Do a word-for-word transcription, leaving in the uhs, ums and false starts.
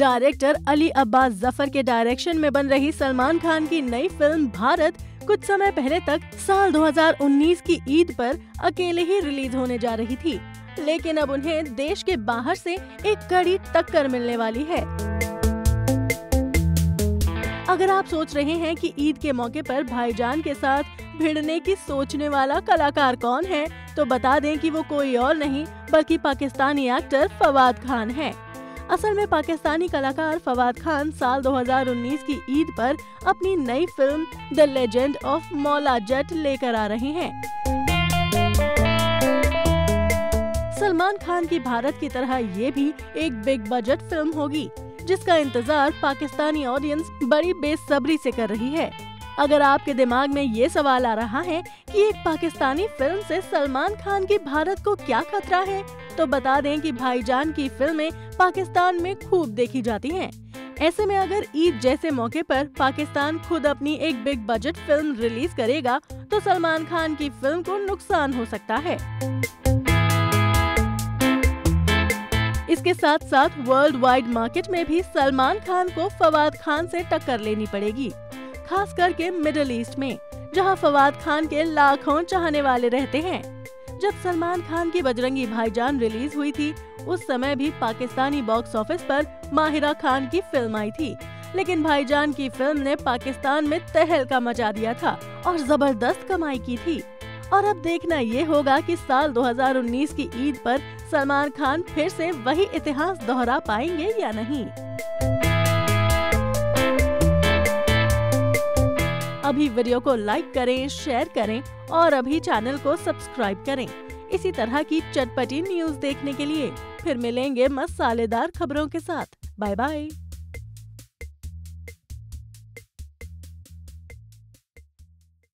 Director Ali Abbas Zafar के direction में बन रही सलमान खान की नई फिल्म भारत कुछ समय पहले तक साल दो हज़ार उन्नीस की ईद पर अकेले ही रिलीज होने जा रही थी, लेकिन अब उन्हें देश के बाहर से एक कड़ी टक्कर मिलने वाली है। अगर आप सोच रहे हैं कि ईद के मौके पर भाईजान के साथ भिड़ने की सोचने वाला कलाकार कौन है, तो बता दें कि वो कोई और नहीं बल्कि पाकिस्तानी एक्टर फवाद खान है। असल में पाकिस्तानी कलाकार फवाद खान साल दो हज़ार उन्नीस की ईद पर अपनी नई film the legend of Maula Jatt लेकर आ रहे हैं। सलमान खान की भारत की तरह ये भी एक बिग बजट फिल्म होगी, जिसका इंतजार पाकिस्तानी ऑडियंस बड़ी बेसब्री से कर रही है। अगर आपके दिमाग में ये सवाल आ रहा है कि एक पाकिस्तानी फिल्म से सलमान खान की भारत को क्या खतरा है, तो बता दें कि भाईजान की फिल्में पाकिस्तान में खूब देखी जाती हैं। ऐसे में अगर ईद जैसे मौके पर पाकिस्तान खुद अपनी एक बिग बजट फिल्म रिलीज करेगा, तो सलमान खान की फिल्म को नुकसान हो सकता है। इसके साथ साथ वर्ल्ड वाइड मार्केट में भी सलमान खान को फवाद खान से टक्कर लेनी पड़ेगी, खास करके मिडिल ईस्ट में, जहां फवाद खान के लाखों चाहने वाले रहते हैं। जब सलमान खान की बजरंगी भाईजान रिलीज हुई थी, उस समय भी पाकिस्तानी बॉक्स ऑफिस पर माहिरा खान की फिल्म आई थी, लेकिन भाईजान की फिल्म ने पाकिस्तान में तहलका मचा दिया था और जबरदस्त कमाई की थी। और अब देखना ये होगा कि साल दो हज़ार उन्नीस की ईद पर सलमान खान फिर से वही इतिहास दोहरा पाएंगे या नहीं। अभी वीडियो को लाइक करें, शेयर करें और अभी चैनल को सब्सक्राइब करें। इसी तरह की चटपटी न्यूज़ देखने के लिए फिर मिलेंगे मसालेदार खबरों के साथ। Bye bye.